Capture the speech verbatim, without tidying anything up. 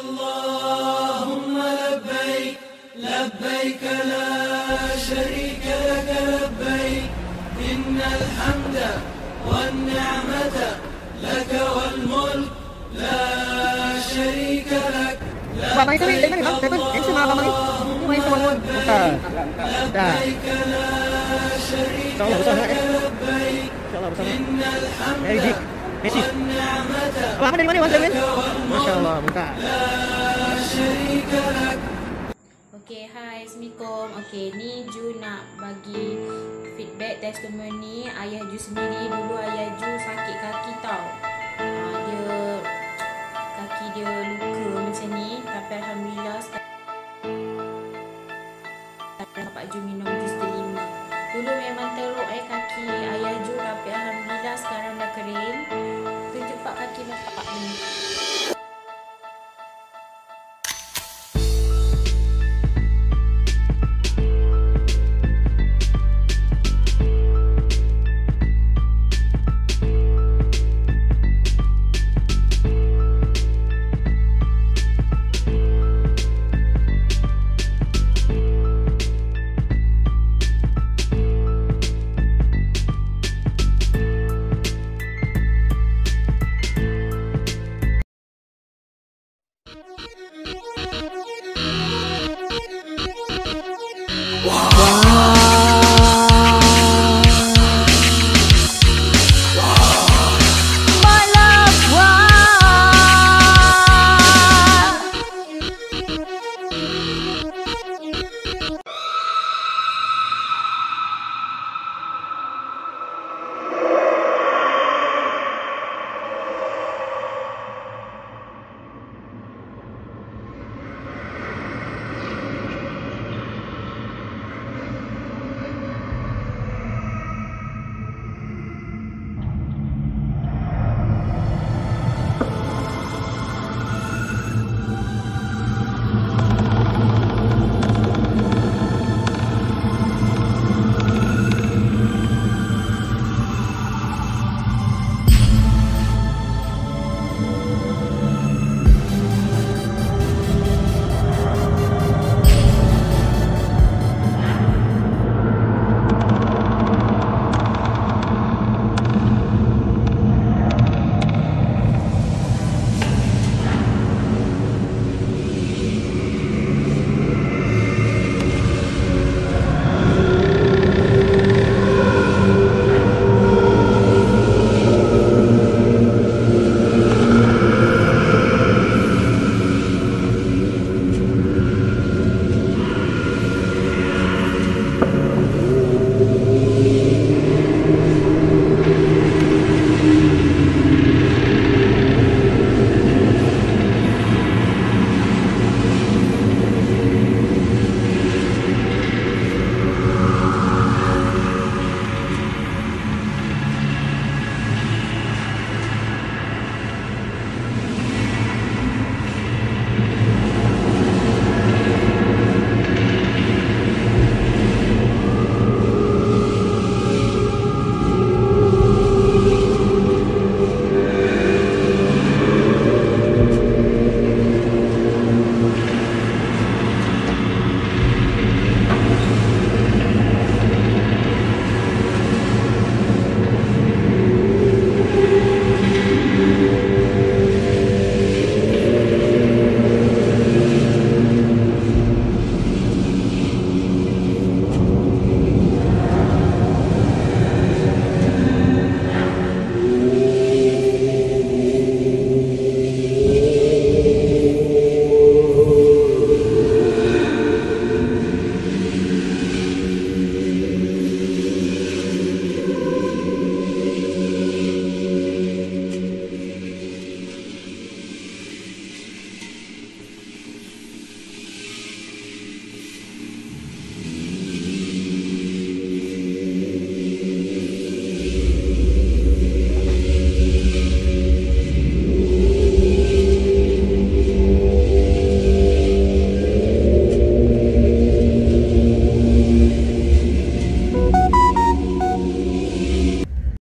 اللهم لبيك لبيك لا شريك لك لبيك إن الحمد والنعمة لك والملك لا شريك لك لبيك اللهم لبيك لا شريك لك لبيك إن الحمد والنعمة لك والملك لا شريك لك. Okay, hai, Assalamualaikum. Okay, ni Ju nak bagi feedback testimoni ayah Ju sendiri. Dulu ayah Ju sakit kaki tau. uh, Dia kaki dia luka macam ni. Tapi Alhamdulillah sekarang Pak Ju minum